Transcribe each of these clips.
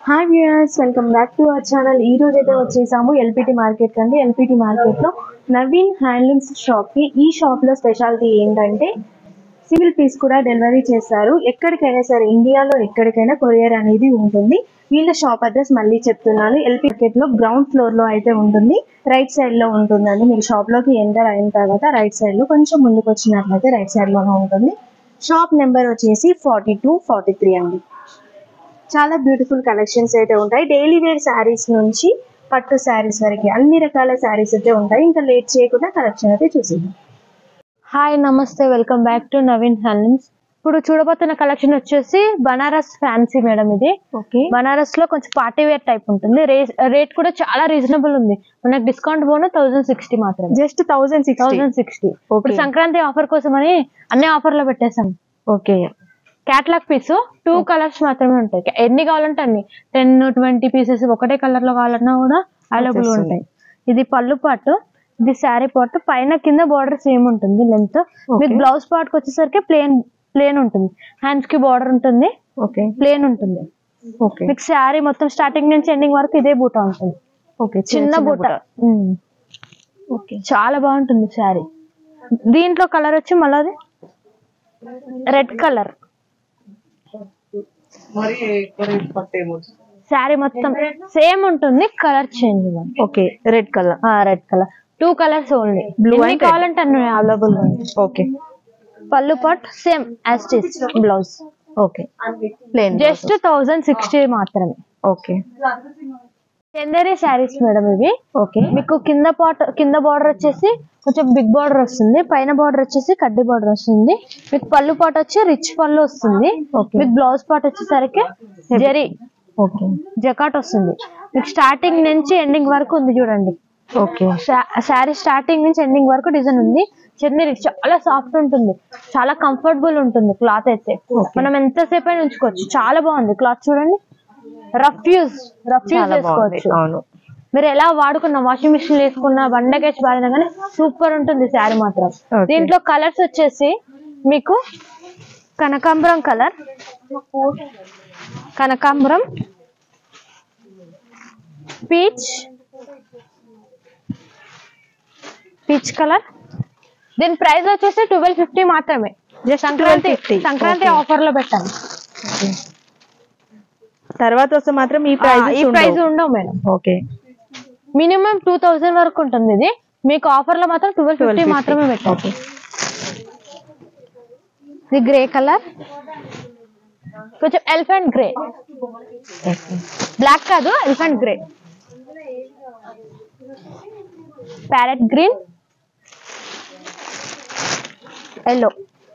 Hi viewers, welcome back to our channel. ఈ రోజు అయితే వచ్చేసాము ఎల్పిటి మార్కెట్ కండి. ఎల్పిటి మార్కెట్ లో నవీన్ హ్యాండ్లూమ్స్ షాప్ కి. ఈ షాప్ లో స్పెషాలిటీ ఏంటంటే సింగిల్ పీస్ కూడా డెలివరీ చేస్తారు. ఎక్కడికైనా సరే, ఇండియాలో ఎక్కడికైనా కొరియర్ అనేది ఉంటుంది. వీళ్ళ షాప్ అడ్రస్ మళ్ళీ చెప్తున్నాను. ఎల్పి మార్కెట్ లో గ్రౌండ్ ఫ్లోర్ లో అయితే ఉంటుంది. రైట్ సైడ్ లో ఉంటుందండి. మీరు షాప్ లోకి ఎంటర్ అయిన తర్వాత రైట్ సైడ్ లో కొంచెం ముందుకు వచ్చినట్లయితే రైట్ సైడ్ లోనే ఉంటుంది. షాప్ నెంబర్ వచ్చేసి 42, 43 అండి. చాలా బ్యూటిఫుల్ కలెక్షన్స్ అయితే ఉంటాయి. డైలీ వేర్ శారీస్ నుంచి పట్టు శారీస్ వరకు అన్ని రకాల శారీస్ అయితే ఉంటాయి. ఇంకా లేట్ చేయకుండా కలెక్షన్ అయితే చూసేద్దాం. హాయ్, నమస్తే, welcome back to Naveen handlooms. ఇప్పుడు చూడబోతున్న కలెక్షన్ వచ్చేసి బనారస్ ఫ్యాన్సీ మేడం. ఇది ఓకే, బనారస్ లో కొంచెం పార్టీ వేర్ టైప్ ఉంటుంది. రేట్ కూడా చాలా రీజనబుల్ ఉంది. మనకు డిస్కౌంట్ పోను 1060 మాత్రం, జస్ట్ 1060. ఇప్పుడు సంక్రాంతి ఆఫర్ కోసం అని అన్ని ఆఫర్ లో పెట్టేసాం. ఓకే, క్యాట్లాగ్ పీస్ 2 కలర్స్ మాత్రమే ఉంటాయి. ఎన్ని కావాలంటే అన్ని 10, 20 పీసెస్ ఒకటే కలర్ లో కావాలన్నా కూడా అవైలబుల్ ఉంటాయి. ఇది పళ్ళు పాటు, ఇది శారీ పాటు, పైన కింద బార్డర్ సేమ్ ఉంటుంది లెంత్. మీకు బ్లౌజ్ పార్ట్ వచ్చేసరికి ప్లేన్ ఉంటుంది. హ్యాండ్స్ కి బార్డర్ ఉంటుంది, ఓకే, ప్లేన్ ఉంటుంది. ఓకే, మీకు శారీ మొత్తం స్టార్టింగ్ నుంచి ఎండింగ్ వరకు ఇదే బూటా ఉంటుంది. ఓకే, చిన్న బూటా. ఓకే, చాలా బాగుంటుంది శారీ. దీంట్లో కలర్ వచ్చి మళ్ళీ రెడ్ కలర్. శారీ మొత్తం సేమ్ ఉంటుంది, colour change. Okay, red colour. 2 colours only. Blue అని కావాలంటే అన్ని అవైలబుల్ ఉంది. Okay, pallu part same as it is. Blouse okay, plain, just 1060 మాత్రమే. ఓకే, చందేరి శారీస్ మేడం ఇవి. ఓకే, మీకు కింద బార్డర్ వచ్చేసి కొంచెం బిగ్ బార్డర్ వస్తుంది, పైన బార్డర్ వచ్చేసి కడ్డీ బార్డర్ వస్తుంది. మీకు పళ్ళు పాట్ వచ్చి రిచ్ పళ్ళు వస్తుంది. మీకు బ్లౌజ్ పాట్ వచ్చేసరికి జరీ జకాట్ వస్తుంది. మీకు స్టార్టింగ్ నుంచి ఎండింగ్ వరకు ఉంది చూడండి. ఓకే, శారీ స్టార్టింగ్ నుంచి ఎండింగ్ వరకు డిజైన్ ఉంది. చందేరి చాలా సాఫ్ట్ ఉంటుంది, చాలా కంఫర్టబుల్ ఉంటుంది. క్లాత్ అయితే మనం ఎంతసేపు అయినా ఉంచుకోవచ్చు. చాలా బాగుంది క్లాత్ చూడండి. రఫ్ యూజ్ చేసుకోవచ్చు. మీరు ఎలా వాడుకున్నా, వాషింగ్ మిషన్ వేసుకున్నా, బండకేసి వాడినా కానీ సూపర్ ఉంటుంది శారీ మాత్రం. దీంట్లో కలర్స్ వచ్చేసి మీకు కనకాంబరం కలర్, కనకాంబరం, పీచ్ కలర్. దీని ప్రైస్ వచ్చేసి 1250 మాత్రమే. సంక్రాంతి ఆఫర్ లో పెట్టాను. తర్వాత వస్తే మాత్రం ఈ ప్రైస్ ఉండవు మేడం. ఓకే, మినిమం 2000 వరకు ఉంటుంది. ఇది మీకు ఆఫర్ లో మాత్రం 1250 మాత్రమే పెట్టాలి. ఇది గ్రే కలర్, కొంచెం ఎలిఫెంట్ గ్రే, బ్లాక్ కాదు, elephant grey. Parrot green, yellow.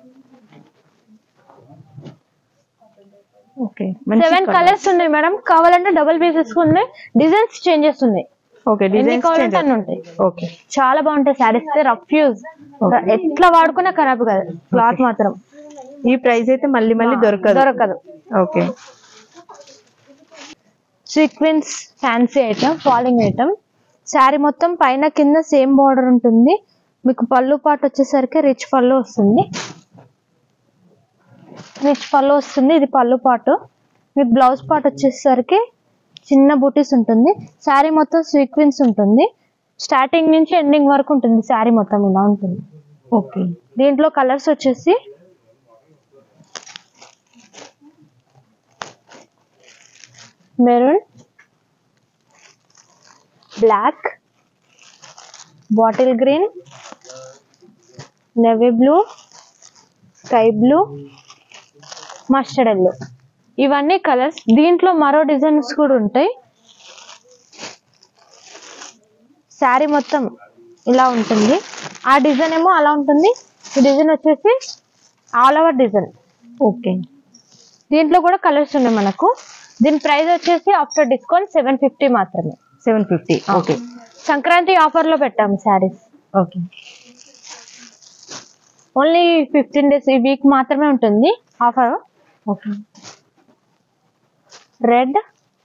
Okay, 7 colours ఉన్నాయి మేడం. కావాలంటే డబుల్ పీసెస్ ఉన్నాయి. డిజైన్స్ చేంజెస్ ఉన్నాయి. ఓకే, డిజైన్స్ కావాలంటే అన్ని ఉంటాయి. ఓకే, చాలా బాగుంటాయి శారీస్. రఫ్ యూజ్, ఎట్లా వాడుకున్నా ఖరాబ్ కాదు క్లాత్ మాత్రం. ఈ ప్రైస్ అయితే మళ్ళీ దొరకదు. Okay, sequence fancy item, falling item. Sari మొత్తం పైన కింద సేమ్ బార్డర్ ఉంటుంది. మీకు పళ్ళు పాటు వచ్చేసరికి రిచ్ పళ్ళు వస్తుంది. ఇది పళ్ళు పాటు. మీకు బ్లౌజ్ పార్ట్ వచ్చేసరికి చిన్న బూటీస్ ఉంటుంది. శారీ మొత్తం సీక్వెన్స్ ఉంటుంది. స్టార్టింగ్ నుంచి ఎండింగ్ వరకు ఉంటుంది. శారీ మొత్తం ఇలా ఉంటుంది. ఓకే, దీంట్లో కలర్స్ వచ్చేసి maroon, black, bottle green, navy blue, sky blue, mustard yellow. ఇవన్నీ కలర్స్. దీంట్లో మరో డిజైన్స్ కూడా ఉంటాయి. శారీ మొత్తం ఇలా ఉంటుంది. ఆ డిజైన్ ఏమో అలా ఉంటుంది. ఈ డిజైన్ వచ్చేసి ఆల్ ఓవర్ డిజైన్. ఓకే, దీంట్లో కూడా కలర్స్ ఉన్నాయి మనకు. దీని ప్రైస్ వచ్చేసి ఆఫ్టర్ డిస్కౌంట్ 750 మాత్రమే. 750. ఓకే, సంక్రాంతి ఆఫర్ లో పెట్టాము శారీస్. ఓకే, ఓన్లీ 15 days, ఈ వీక్ మాత్రమే ఉంటుంది offer. Okay, red,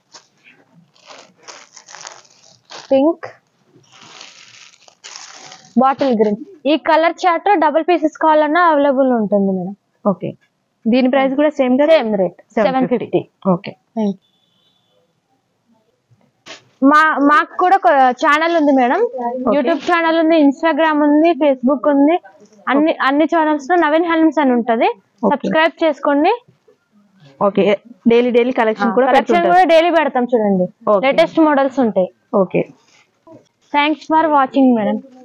pink, bottle green. ఈ కలర్ చార్ట్ డబుల్ పీసెస్ కావాలన్నా అవైలబుల్ ఉంటుంది మేడం. ఓకే, దీని ప్రైస్ కూడా సేమ్ రేట్ 750. ఓకే, మాకు కూడా ఛానల్ ఉంది మేడం, యూట్యూబ్ ఛానల్ ఉంది, ఇన్స్టాగ్రామ్ ఉంది, ఫేస్బుక్ ఉంది. అన్ని ఛానల్స్ లో నవీన్ హ్యాండ్లూమ్స్ అని ఉంటది, సబ్స్క్రైబ్ చేసుకోండి. ఓకే, డైలీ కలెక్షన్ కూడా డైలీ పెడతాం చూడండి, లేటెస్ట్ మోడల్స్ ఉంటాయి. Okay, thanks for watching madam.